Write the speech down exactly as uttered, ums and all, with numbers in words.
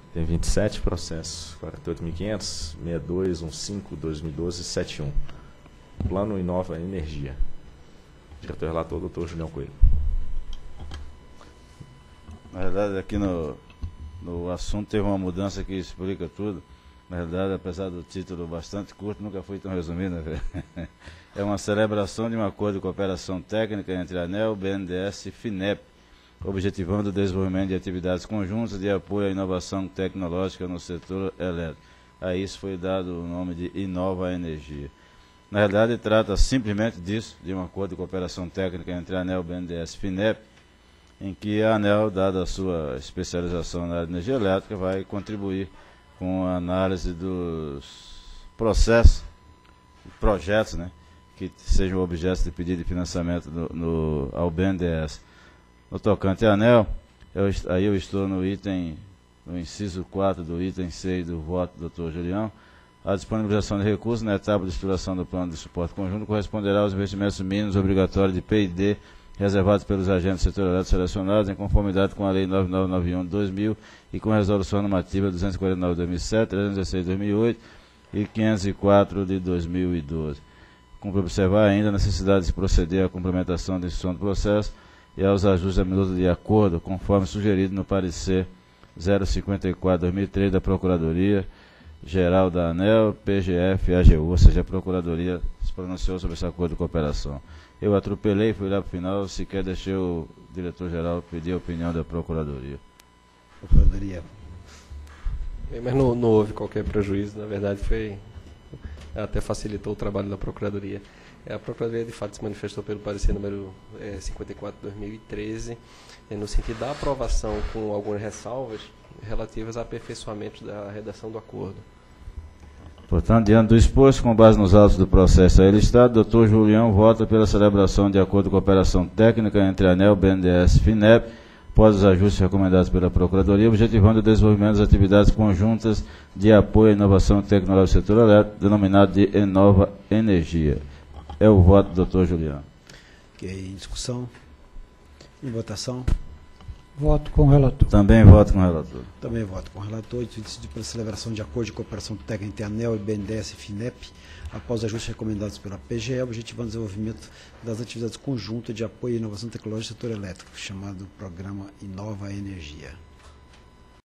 Tem vinte e sete processos, quarenta e oito mil e quinhentos, sessenta e dois, quinze, dois mil e doze, setenta e um. Plano Inova Energia. Diretor relator, doutor Julião Coelho. Na verdade, aqui no, no assunto teve uma mudança que explica tudo. Na verdade, apesar do título bastante curto, nunca foi tão resumido, né? É uma celebração de um acordo de cooperação técnica entre a ANEEL, B N D E S e FINEP, objetivando o desenvolvimento de atividades conjuntas de apoio à inovação tecnológica no setor elétrico. A isso foi dado o nome de Inova Energia. Na verdade, trata simplesmente disso, de um acordo de cooperação técnica entre a ANEEL, B N D E S e FINEP, em que a ANEEL, dada a sua especialização na área de energia elétrica, vai contribuir com a análise dos processos, projetos, né, que sejam objetos de pedido de financiamento no, no, ao B N D E S. No tocante à ANEEL, eu, aí eu estou no item, no inciso quatro do item seis do voto do doutor Julião. A disponibilização de recursos na etapa de estruturação do plano de suporte conjunto corresponderá aos investimentos mínimos obrigatórios de P e D reservados pelos agentes do setor elétrico selecionados em conformidade com a Lei nove mil novecentos e noventa e um de dois mil e com a Resolução Normativa duzentos e quarenta e nove de dois mil e sete, trezentos e dezesseis de dois mil e oito e quinhentos e quatro de dois mil e doze. Cumpre observar ainda a necessidade de se proceder à complementação da instrução do processo e aos ajustes da minuta de acordo, conforme sugerido no parecer zero cinquenta e quatro de dois mil e três da Procuradoria Geral da ANEEL, P G F e A G U, ou seja, a Procuradoria se pronunciou sobre esse acordo de cooperação. Eu atropelei, fui lá para o final, sequer deixei o diretor-geral pedir a opinião da Procuradoria. Procuradoria. Bem, mas não, não houve qualquer prejuízo, na verdade foi, até facilitou o trabalho da Procuradoria. A Procuradoria de fato se manifestou pelo parecer número é, cinquenta e quatro de dois mil e treze, é, no sentido da aprovação com algumas ressalvas relativas a aperfeiçoamento da redação do acordo. Portanto, diante do exposto, com base nos autos do processo aí listado, doutor Julião vota pela celebração de acordo de cooperação técnica entre a ANEEL, B N D E S e FINEP, após os ajustes recomendados pela Procuradoria, objetivando o desenvolvimento das atividades conjuntas de apoio à inovação tecnológica do setor elétrico, denominado de Inova Energia. É o voto do doutor Julião. Ok, em discussão. Em votação. Voto com o relator. Também voto com o relator. Também voto com o relator. Decidido pela celebração de acordo de cooperação técnica entre a ANEEL e B N D E S e FINEP, após ajustes recomendados pela P G E, objetivando o desenvolvimento das atividades conjuntas de apoio à inovação tecnológica do setor elétrico, chamado Programa Inova Energia.